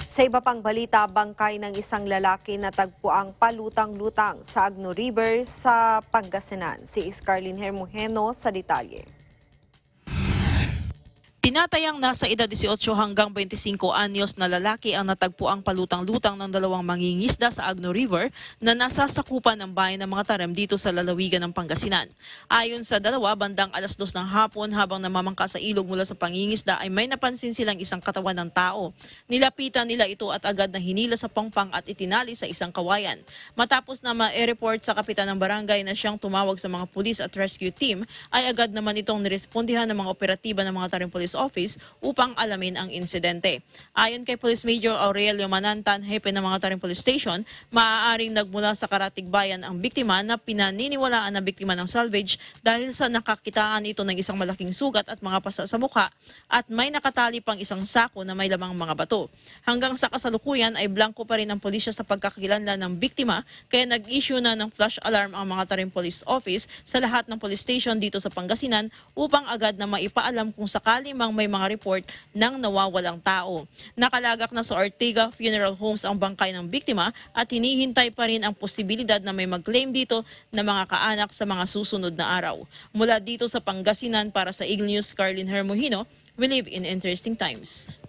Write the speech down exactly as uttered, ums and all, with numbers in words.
Sa iba pang balita, bangkay ng isang lalaki natagpuang palutang-lutang sa Agno River sa Pangasinan. Si Scarlene Hermojeno sa detalye. Tinatayang nasa edad eighteen hanggang twenty-five anyos na lalaki ang natagpuang palutang-lutang ng dalawang mangingisda sa Agno River na nasa sakupan ng bayan ng Mangatarem dito sa lalawigan ng Pangasinan. Ayon sa dalawa, bandang alas dos ng hapon habang namamangka sa ilog mula sa pangingisda ay may napansin silang isang katawan ng tao. Nilapitan nila ito at agad na hinila sa pangpang at itinali sa isang kawayan. Matapos na ma-report sa kapitan ng barangay na siyang tumawag sa mga pulis at rescue team, ay agad naman itong nirespondihan ng mga operatiba ng Mangatarem Police Office upang alamin ang insidente. Ayon kay Police Major Aurelio Manantan, hepe ng Mangatarem Police Station, maaaring nagmula sa Karatig Bayan ang biktima na pinaniniwalaan na biktima ng salvage dahil sa nakakitaan ito ng isang malaking sugat at mga pasa sa mukha at may nakatali pang isang sako na may lamang mga bato. Hanggang sa kasalukuyan ay blanco pa rin ang pulisya sa pagkakakilanlan ng biktima kaya nag-issue na ng flash alarm ang Mangatarem Police Office sa lahat ng police station dito sa Pangasinan upang agad na maipaalam kung sakali mang may mga report ng nawawalang tao. Nakalagak na sa Ortega Funeral Homes ang bangkay ng biktima at hinihintay pa rin ang posibilidad na may mag-claim dito na mga kaanak sa mga susunod na araw. Mula dito sa Pangasinan para sa Eagle News, Scarlene Hermojeno, we live in interesting times.